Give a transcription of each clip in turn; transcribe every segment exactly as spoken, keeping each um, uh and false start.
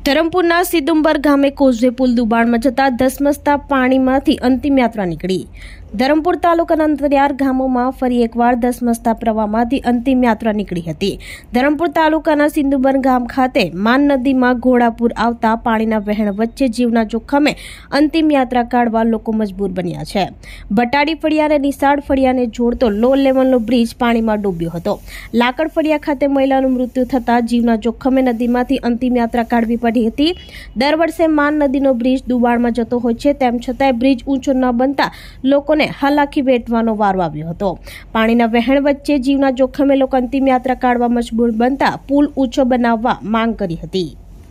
ધરમપુરના સિદુંબર ગામે કોઝવે પુલ દુબાણમાં જતા ધસમસતા પાણીમાંથી અંતિમ યાત્રા નીકળી। ધરમપુર તાલુકાના અંતરિયાળ ગામોમાં ફરી એકવાર ધસમસતા પ્રવાહમાંથી અંતિમ યાત્રા નીકળી હતી। ધરમપુર તાલુકાના સિદુંબર ગામ ખાતે માન નદીમાં ઘોડાપુર આવતા પાણીના વહેણ વચ્ચે જીવના જોખમે અંતિમ યાત્રા કાઢવા લોકો મજબૂર બન્યા છે। બટાડી ફળિયા અને નિશાળ ફળિયાને જોડતો લો લેવલનો બ્રિજ પાણીમાં ડૂબ્યો હતો। લાકડ ફળિયા ખાતે મહિલાનું મૃત્યુ થતાં જીવના જોખમે નદીમાંથી અંતિમ યાત્રા કાઢવી પડી હતી। દર વર્ષે માન નદીનો બ્રિજ દુબાણમાં જતો હોય છે, તેમ છતાંય બ્રિજ ઊંચો ન બનતા લોકોને હાલાકી વેઠવાનો વારો આવ્યો હતો। પાણીના વહેણ વચ્ચે જીવના જોખમે લોકો અંતિમ યાત્રા કાઢવા મજબૂર બનતા પુલ ઊંચો બનાવવા માંગ કરી હતી।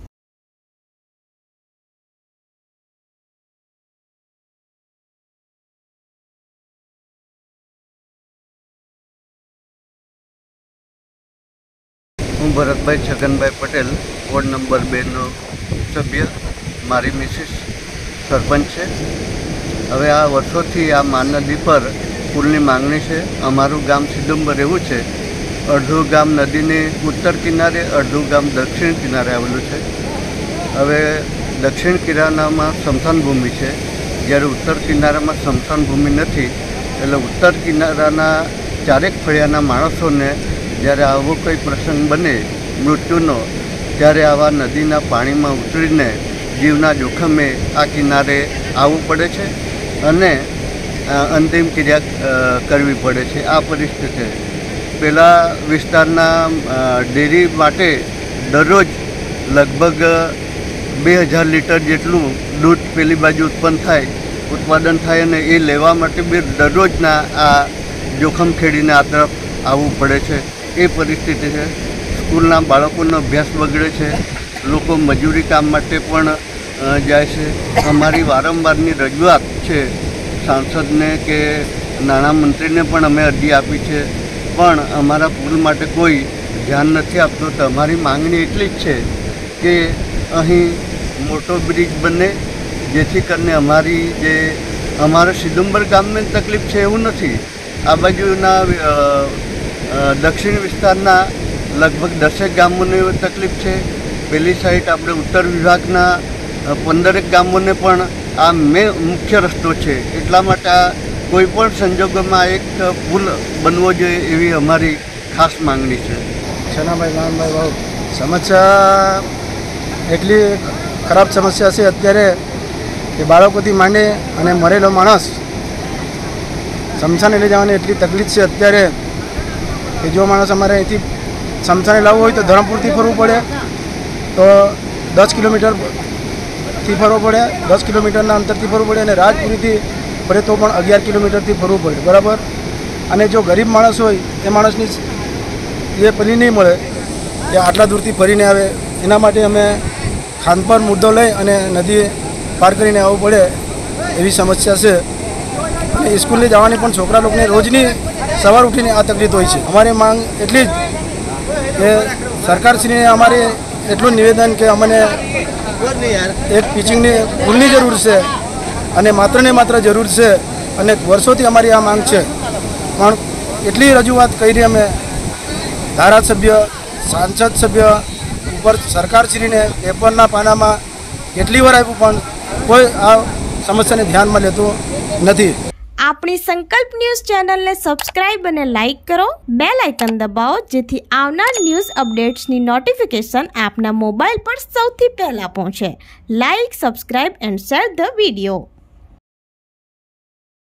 હું ભરતભાઈ છગનભાઈ પટેલ, વોર્ડ નંબર બે નો સભ્ય, મારી મિસિસ સરપંચ છે। હવે આ વર્ષોથી આ માન નદી પર પુલની માંગણી છે। અમારું ગામ સિદુંબર એવું છે, અડધું ગામ નદીની ઉત્તર કિનારે, અડધું ગામ દક્ષિણ કિનારે આવેલું છે। હવે દક્ષિણ કિનારામાં સ્મશાન ભૂમિ છે, જ્યારે ઉત્તર કિનારામાં સ્મશાન ભૂમિ નથી। એટલે ઉત્તર કિનારાના ચારેક ફળિયાના માણસોને જ્યારે આવો કોઈ પ્રસંગ બને મૃત્યુનો, ત્યારે આવા નદીના પાણીમાં ઉતરીને જીવના જોખમે આ કિનારે આવવું પડે છે અને અંતિમ ક્રિયા કરવી પડે છે। આ પરિસ્થિતિ પેલા વિસ્તારના ડેરી માટે દરરોજ લગભગ બે હજાર લીટર જેટલું દૂધ પેલી બાજુ ઉત્પન્ન થાય ઉત્પાદન થાય અને એ લેવા માટે બી દરરોજના આ જોખમ ખેડીને આ તરફ આવવું પડે છે। એ પરિસ્થિતિ છે। સ્કૂલના બાળકોનો અભ્યાસ બગડે છે, લોકો મજૂરી કામ માટે પણ જાય છે। અમારી વારંવારની રજૂઆત છે સાંસદને કે નાણામંત્રીને પણ અમે અરજી આપી છે, પણ અમારા પુલ માટે કોઈ ધ્યાન નથી આપતો। તો અમારી માંગણી એટલી જ છે કે અહીં મોટો બ્રિજ બને, જેથી કરીને અમારી જે અમારા સિદુંબર ગામને તકલીફ છે એવું નથી, આ બાજુના દક્ષિણ વિસ્તારના લગભગ દસેક ગામોને તકલીફ છે। પેલી સાઈડ આપણે ઉત્તર વિભાગના પંદરેક ગામોને પણ આ મેં મુખ્ય રસ્તો છે। એટલા માટે આ કોઈ પણ સંજોગોમાં એક પુલ બનવો જોઈએ એવી અમારી ખાસ માંગણી છે। છનાભાઈ નાનભાઈ બાબુ, સમસ્યા એટલી ખરાબ સમસ્યા છે અત્યારે કે બાળકોથી માંડી અને મરેલો માણસ સ્મશાને લઈ જવાની એટલી તકલીફ છે અત્યારે કે જો માણસ અમારે અહીંથી સ્મશાને લાવવું હોય તો ધરમપુરથી ફરવું પડે, તો દસ કિલોમીટરથી ફરવું પડે, દસ કિલોમીટરના અંતરથી ફરવું પડે, અને રાજપુરીથી ફરે તો પણ અગિયાર કિલોમીટરથી ફરવું પડે, બરાબર। અને જો ગરીબ માણસ હોય એ માણસની એ પલી નહીં મળે કે આટલા દૂરથી ફરીને આવે, એના માટે અમે ખાન પર મુદ્દો લઈ અને નદી પાર કરીને આવવું પડે એવી સમસ્યા છે। અને સ્કૂલે જવાની પણ છોકરા લોકોને રોજની સવાર ઉઠીને આ તકલીફ હોય છે। અમારી માંગ એટલી જ કે સરકારશ્રીને અમારે એટલું નિવેદન કે અમને એક પિચિંગની પુલની જરૂર છે અને માત્ર ને માત્ર જરૂર છે, અને વર્ષોથી અમારી આ માંગ છે, પણ એટલી રજૂઆત કરી અમે ધારાસભ્ય, સાંસદ સભ્ય ઉપર સરકારશ્રીને પેપરના પાનામાં કેટલી વાર આપ્યું, પણ કોઈ આ સમસ્યાને ધ્યાનમાં લેતું નથી। આપણી સંકલ્પ ન્યૂઝ ચેનલને સબસ્ક્રાઇબ અને લાઇક કરો, બેલ આઇકન દબાવો, જેથી આવનાર ન્યૂઝ અપડેટ્સની નોટિફિકેશન આપના મોબાઈલ પર સૌથી પહેલા પહોંચે। Like, subscribe and share the video.